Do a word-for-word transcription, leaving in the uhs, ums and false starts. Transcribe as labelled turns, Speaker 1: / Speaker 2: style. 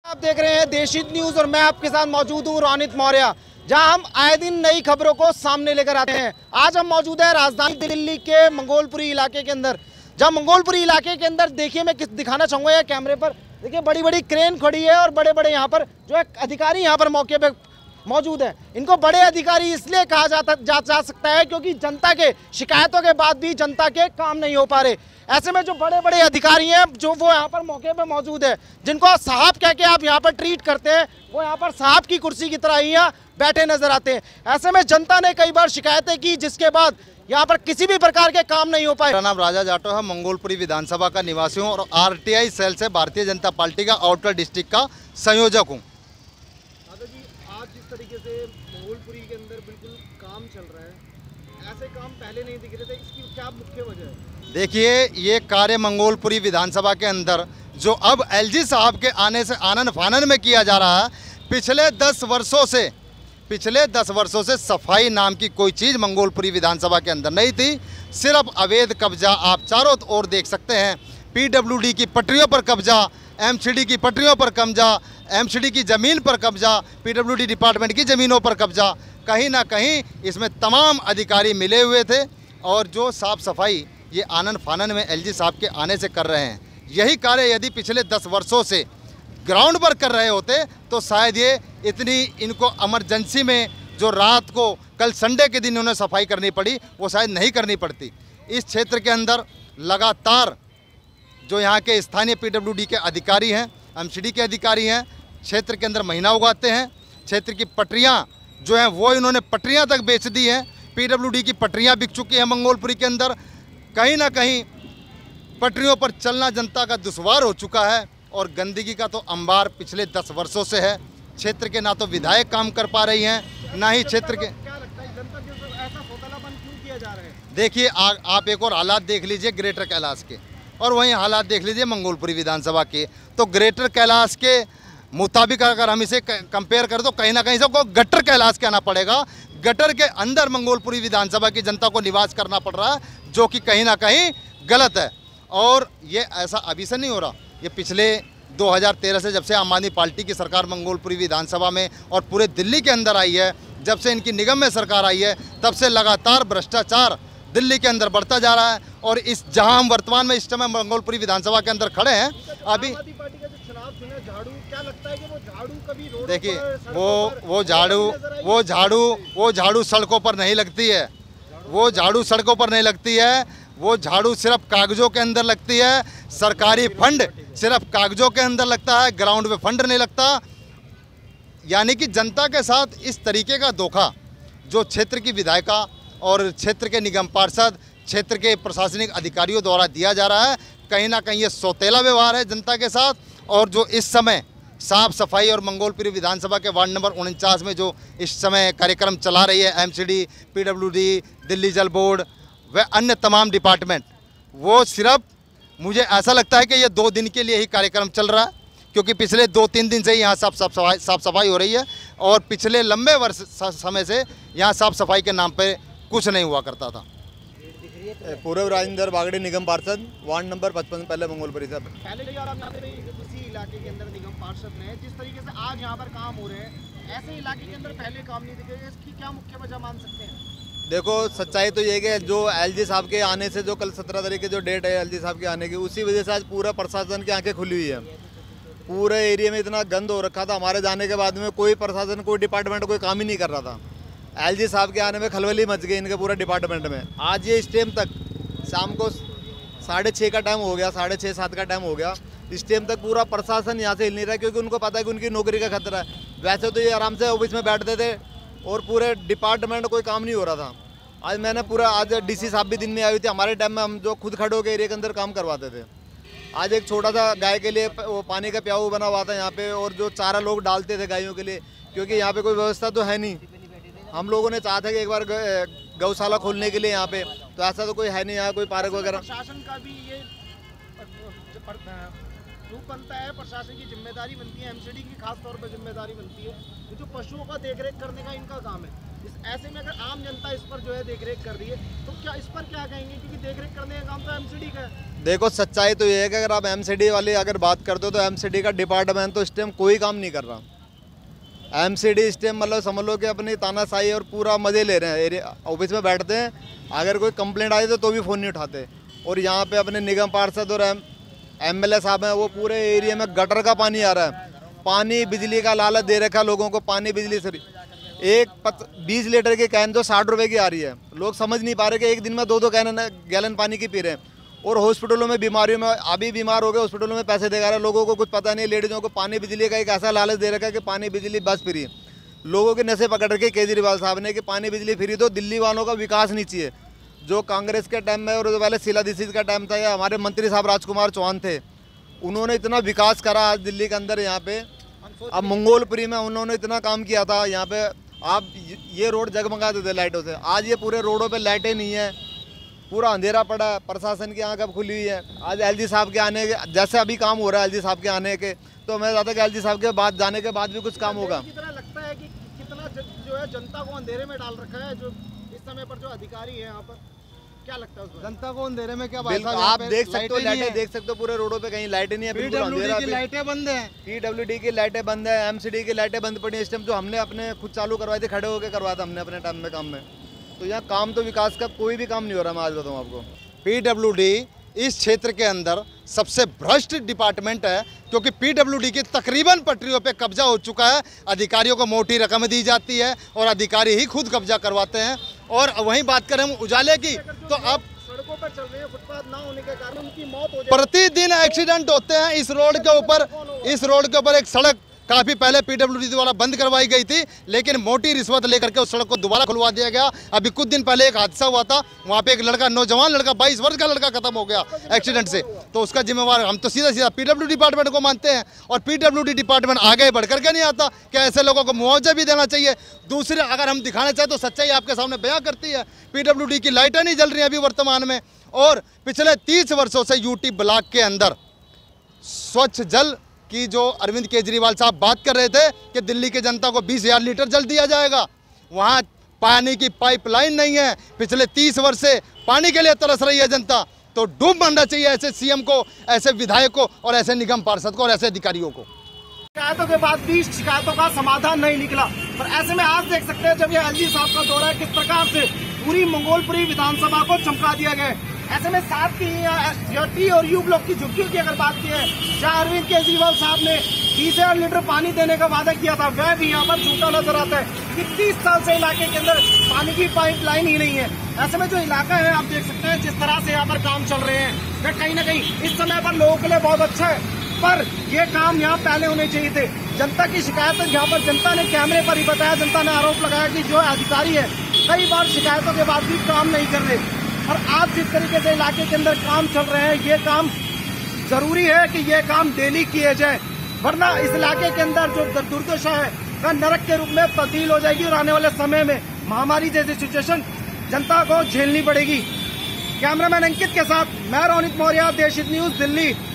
Speaker 1: आप देख रहे हैं देशहित न्यूज और मैं आपके साथ मौजूद हूं रोनित मौर्य, जहां हम आए दिन नई खबरों को सामने लेकर आते हैं। आज हम मौजूद है राजधानी दिल्ली के मंगोलपुरी इलाके के अंदर, जहां मंगोलपुरी इलाके के अंदर देखिए मैं किस दिखाना चाहूंगा या कैमरे पर देखिए बड़ी बड़ी क्रेन खड़ी है और बड़े बड़े यहाँ पर जो है अधिकारी यहाँ पर मौके पे मौजूद है। इनको बड़े अधिकारी इसलिए कहा जाता जा, जा सकता है क्योंकि जनता के शिकायतों के बाद भी जनता के काम नहीं हो पा रहे। ऐसे में जो बड़े बड़े अधिकारी हैं जो वो यहाँ पर मौके पे मौजूद है, जिनको साहब कह के आप यहाँ पर ट्रीट करते हैं, वो यहाँ पर साहब की कुर्सी की तरह ही यहाँ बैठे नजर आते हैं। ऐसे में जनता ने कई बार शिकायतें की जिसके बाद यहाँ पर किसी भी प्रकार के काम नहीं हो पाए।
Speaker 2: मेरा नाम राजा जाटो है, मंगोलपुरी विधानसभा का निवासी हूँ और आरटीआई सेल से भारतीय जनता पार्टी का आउटर डिस्ट्रिक्ट का संयोजक हूँ।
Speaker 1: जी, आज जिस तरीके से मंगोलपुरी के अंदर बिल्कुल काम चल रहा है, ऐसे काम पहले नहीं दिख रहे थे, इसकी क्या मुख्य वजह है?
Speaker 2: देखिए, ये कार्य मंगोलपुरी विधानसभा के अंदर जो अब एलजी साहब के आने से आनन फानन में किया जा रहा है, पिछले दस वर्षों से पिछले दस वर्षों से सफाई नाम की कोई चीज़ मंगोलपुरी विधानसभा के अंदर नहीं थी। सिर्फ अवैध कब्जा आप चारों ओर देख सकते हैं। पीडब्ल्यूडी की पटरियों पर कब्जा, एमसीडी की पटरियों पर कब्जा, एमसीडी की ज़मीन पर कब्जा, पीडब्ल्यूडी डिपार्टमेंट की ज़मीनों पर कब्जा। कहीं ना कहीं इसमें तमाम अधिकारी मिले हुए थे और जो साफ़ सफाई ये आनन फानन में एलजी साहब के आने से कर रहे हैं। यही कार्य यदि पिछले दस वर्षों से ग्राउंड पर कर रहे होते तो शायद ये इतनी इनको इमरजेंसी में जो रात को कल संडे के दिन उन्हें सफाई करनी पड़ी वो शायद नहीं करनी पड़ती। इस क्षेत्र के अंदर लगातार जो यहाँ के स्थानीय पीडब्ल्यूडी के अधिकारी हैं, एमसीडी के अधिकारी हैं, क्षेत्र के अंदर महीना उगाते हैं। क्षेत्र की पटरियाँ जो हैं वो इन्होंने पटरियाँ तक बेच दी हैं। पीडब्ल्यूडी की पटरियाँ बिक चुकी हैं मंगोलपुरी के अंदर। कहीं ना कहीं पटरियों पर चलना जनता का दुश्वार हो चुका है और गंदगी का तो अंबार पिछले दस वर्षों से है। क्षेत्र के ना तो विधायक काम कर पा रही हैं, ना ही क्षेत्र के।
Speaker 1: क्या लगता है जनता के ऊपर ऐसा सोतालापन क्यों किया जा रहा है?
Speaker 2: देखिए, आप एक और हालात देख लीजिए ग्रेटर कैलाश के और वहीं हालात देख लीजिए मंगोलपुरी विधानसभा के। तो ग्रेटर कैलाश के मुताबिक अगर हम इसे कंपेयर करें तो कहीं ना कहीं सबको गटर कैलाश कहना पड़ेगा। गटर के अंदर मंगोलपुरी विधानसभा की जनता को निवास करना पड़ रहा है, जो कि कहीं ना कहीं गलत है। और ये ऐसा अभी से नहीं हो रहा, ये पिछले दो हज़ार तेरह से जब से आम आदमी पार्टी की सरकार मंगोलपुरी विधानसभा में और पूरे दिल्ली के अंदर आई है, जब से इनकी निगम में सरकार आई है, तब से लगातार भ्रष्टाचार दिल्ली के अंदर बढ़ता जा रहा है। और इस जहां हम वर्तमान में इस समय मंगोलपुरी विधानसभा के अंदर खड़े हैं, अभी
Speaker 1: क्या लगता है कि वो झाड़ू कभी रोड
Speaker 2: देखिए वो वो झाड़ू वो झाड़ू वो झाड़ू सड़कों पर नहीं लगती है। वो झाड़ू सड़कों पर नहीं लगती है। वो झाड़ू सिर्फ कागजों के अंदर लगती है। सरकारी फंड सिर्फ कागजों के अंदर लगता है, ग्राउंड में फंड नहीं लगता। यानी कि जनता के साथ इस तरीके का धोखा जो क्षेत्र की विधायिका और क्षेत्र के निगम पार्षद, क्षेत्र के प्रशासनिक अधिकारियों द्वारा दिया जा रहा है, कहीं ना कहीं ये सौतेला व्यवहार है जनता के साथ। और जो इस समय साफ सफाई और मंगोलपुरी विधानसभा के वार्ड नंबर उनचास में जो इस समय कार्यक्रम चला रही है एमसीडी, पीडब्ल्यूडी, दिल्ली जल बोर्ड व अन्य तमाम डिपार्टमेंट, वो सिर्फ मुझे ऐसा लगता है कि ये दो दिन के लिए ही कार्यक्रम चल रहा है, क्योंकि पिछले दो तीन दिन से ही यहाँ साफ साफ सफाई साफ सफाई हो रही है और पिछले लंबे वर्ष समय से यहाँ साफ सफाई के नाम पे कुछ नहीं हुआ करता था।
Speaker 3: पूर्व राजेंद्र बागड़ी, निगम पार्षद, वार्ड नंबर पचपन, पहले मंगोलपुरी साहब।
Speaker 1: पहले और आप यहाँ पे इसी इलाके के अंदर निगम पार्षद ने जिस तरीके से आज यहाँ पर काम हो रहे हैं, ऐसे इलाके के अंदर पहले काम नहीं दिखे, इसकी क्या मुख्य वजह मान सकते हैं?
Speaker 3: देखो, सच्चाई तो ये है कि जो एलजी साहब के आने से, जो कल सत्रह तारीख की जो डेट है एलजी साहब के आने की, उसी वजह से आज पूरा प्रशासन की आंखें खुली हुई है। पूरे एरिया में इतना गंद हो रखा था, हमारे जाने के बाद में कोई प्रशासन, कोई डिपार्टमेंट कोई काम ही नहीं कर रहा था। एलजी साहब के आने में खलबली मच गई इनके पूरे डिपार्टमेंट में। आज ये इस टाइम तक शाम को साढ़े छः का टाइम हो गया, साढ़े छः सात का टाइम हो गया, इस टाइम तक पूरा प्रशासन यहाँ से हिल नहीं रहा, क्योंकि उनको पता है कि उनकी नौकरी का खतरा है। वैसे तो ये आराम से ऑफिस में बैठते थे और पूरे डिपार्टमेंट कोई काम नहीं हो रहा था। आज मैंने पूरा, आज डीसी साहब भी दिन में आई हुई थी। हमारे टाइम में हम जो खुद खड़े होकर एरिया के अंदर काम करवाते थे। आज एक छोटा सा गाय के लिए वो पानी का प्याऊ बना हुआ था यहाँ पे, और जो चारा लोग डालते थे गायों के लिए, क्योंकि यहाँ पे कोई व्यवस्था तो है नहीं। हम लोगों ने चाहा था कि एक बार गौशाला खोलने के लिए यहाँ पे, तो ऐसा तो कोई है नहीं यहाँ, कोई पार्क वगैरह।
Speaker 1: प्रशासन का भी ये रूप बनता है, प्रशासन की जिम्मेदारी बनती है, एमसीडी की खास तौर पर जिम्मेदारी बनती है, जो पशुओं का देखरेख करने का इनका काम है। इस ऐसे में अगर आम जनता इस पर जो है देखरेख कर रही है तो क्या इस पर क्या कहेंगे, क्योंकि देखरेख करने का काम तो एमसीडी का है।
Speaker 3: देखो सच्चाई तो ये है कि अगर आप एमसीडी वाली अगर बात करते हो तो एमसीडी का डिपार्टमेंट तो इस टाइम कोई काम नहीं कर रहा। एमसीडी इस टाइम मतलब समझ लो कि अपनी तानाशाही और पूरा मजे ले रहे हैं। एरिया ऑफिस में बैठते हैं, अगर कोई कंप्लेंट आई तो, तो भी फ़ोन नहीं उठाते। और यहाँ पे अपने निगम पार्षद और एम एम एल ए साहब हैं, वो पूरे एरिया में गटर का पानी आ रहा है। पानी बिजली का लालच दे रखा लोगों को, पानी बिजली से एक पत बीस लीटर की कैन जो साठ रुपए की आ रही है, लोग समझ नहीं पा रहे कि एक दिन में दो दो कैन गैलन पानी की पी रहे हैं। और हॉस्पिटलों में बीमारियों में अभी बीमार हो गए, हॉस्पिटलों में पैसे दे रहे हैं, लोगों को कुछ पता नहीं। लेडीज़ों को पानी बिजली का एक ऐसा लालच दे रखा है कि पानी बिजली बस फ्री। लोगों के नशे पकड़ रखे केजरीवाल साहब ने कि पानी बिजली फ्री दो, दिल्ली वालों का विकास नहीं चाहिए। जो कांग्रेस के टाइम में और जो पहले शीला दीक्षित का टाइम था, या हमारे मंत्री साहब राजकुमार चौहान थे, उन्होंने इतना विकास करा आज दिल्ली के अंदर। यहाँ पे अब मंगोलपुरी में उन्होंने इतना काम किया था। यहाँ पे आप ये रोड जगमगा देते लाइटों से, आज ये पूरे रोडों पे लाइटें नहीं है, पूरा अंधेरा पड़ा है। प्रशासन की आंख अब खुली हुई है। आज एलजी साहब के आने के जैसे अभी काम हो रहा है, एलजी साहब के आने के, तो मैं चाहता कि एलजी साहब के बाद जाने के बाद भी कुछ काम होगा।
Speaker 1: कितना लगता है कि कितना जो है जनता को अंधेरे में डाल रखा है जो इस समय पर जो अधिकारी है यहाँ पर, क्या लगता है उसमें?
Speaker 2: जनता को अंधेरे में क्या
Speaker 3: बिल्कुल आप देख सकते हो, लाइटें देख सकते हो पूरे रोडों पे, कहीं लाइटें नहीं है, बिल्कुल अंधेरा।
Speaker 2: की लाइटें बंद हैं,
Speaker 3: पीडब्ल्यूडी की लाइटें बंद है, एमसीडी की लाइटें बंद पड़ी इस टाइम, जो हमने अपने खुद चालू करवाई थी, खड़े होकर करवाया था हमने अपने टाइम में काम में। तो यहाँ काम तो विकास का कोई भी काम नहीं हो रहा, मैं आज बताऊँ आपको।
Speaker 2: पीडब्ल्यूडी इस क्षेत्र के अंदर सबसे भ्रष्ट डिपार्टमेंट है, क्योंकि पीडब्ल्यूडी की तकरीबन पटरियों पे कब्जा हो चुका है। अधिकारियों को मोटी रकम दी जाती है और अधिकारी ही खुद कब्जा करवाते हैं। और वहीं बात करें हम उजाले की, तो अब
Speaker 1: सड़कों पर चल रहे हैं, फुटपाथ ना होने के कारण उनकी मौत हो जाती है।
Speaker 2: प्रतिदिन एक्सीडेंट होते हैं इस रोड के ऊपर। इस रोड के ऊपर एक सड़क काफ़ी पहले पीडब्ल्यूडी द्वारा बंद करवाई गई थी, लेकिन मोटी रिश्वत लेकर के उस सड़क को दोबारा खुलवा दिया गया। अभी कुछ दिन पहले एक हादसा हुआ था, वहाँ पे एक लड़का, नौजवान लड़का, बाईस वर्ष का लड़का खत्म हो गया एक्सीडेंट से। तो उसका जिम्मेवार हम तो सीधा सीधा पीडब्ल्यूडी डिपार्टमेंट को मानते हैं। और पीडब्ल्यूडी डिपार्टमेंट आगे बढ़ करके नहीं आता कि ऐसे लोगों को मुआवजा भी देना चाहिए। दूसरे अगर हम दिखाना चाहें तो सच्चाई आपके सामने बयां करती है। पीडब्ल्यूडी की लाइटें नहीं जल रही अभी वर्तमान में, और पिछले तीस वर्षों से यूटी ब्लॉक के अंदर स्वच्छ जल कि जो अरविंद केजरीवाल साहब बात कर रहे थे कि दिल्ली की जनता को बीस हजार लीटर जल दिया जाएगा, वहाँ पानी की पाइपलाइन नहीं है। पिछले तीस वर्ष से पानी के लिए तरस रही है जनता। तो डूब मरना चाहिए ऐसे सीएम को, ऐसे विधायक को, और ऐसे निगम पार्षद को, और ऐसे अधिकारियों को।
Speaker 1: शिकायतों के बाद भी शिकायतों का समाधान नहीं निकला। पर ऐसे में आज देख सकते हैं जब ये एलजी साहब का दौरा है, किस प्रकार से पूरी मंगोलपुरी विधानसभा को चमका दिया गया है। ऐसे में साथ की टी और यू ब्लॉक की झुग्गियों की अगर बात की है, जहाँ अरविंद केजरीवाल साहब ने बीस हजार लीटर पानी देने का वादा किया था, वह भी यहाँ पर झूठा नजर आता है कि तीस साल से इलाके के अंदर पानी की पाइपलाइन ही नहीं है। ऐसे में जो इलाका है आप देख सकते हैं जिस तरह से यहाँ पर काम चल रहे हैं, वह कहीं ना कहीं इस समय पर लोगों के लिए बहुत अच्छा है, पर ये काम यहाँ पहले होने चाहिए थे। जनता की शिकायत यहाँ पर जनता ने कैमरे पर ही बताया, जनता ने आरोप लगाया कि जो अधिकारी है कई बार शिकायतों के बाद भी काम नहीं कर रहे। और आज जिस तरीके से इलाके के अंदर काम चल रहे हैं, ये काम जरूरी है कि ये काम डेली किए जाए, वरना इस इलाके के अंदर जो दुर्दशा है वह नरक के रूप में तब्दील हो जाएगी और आने वाले समय में महामारी जैसी सिचुएशन जनता को झेलनी पड़ेगी। कैमरामैन अंकित के साथ मैं रोनित मौर्य, देश हित न्यूज, दिल्ली।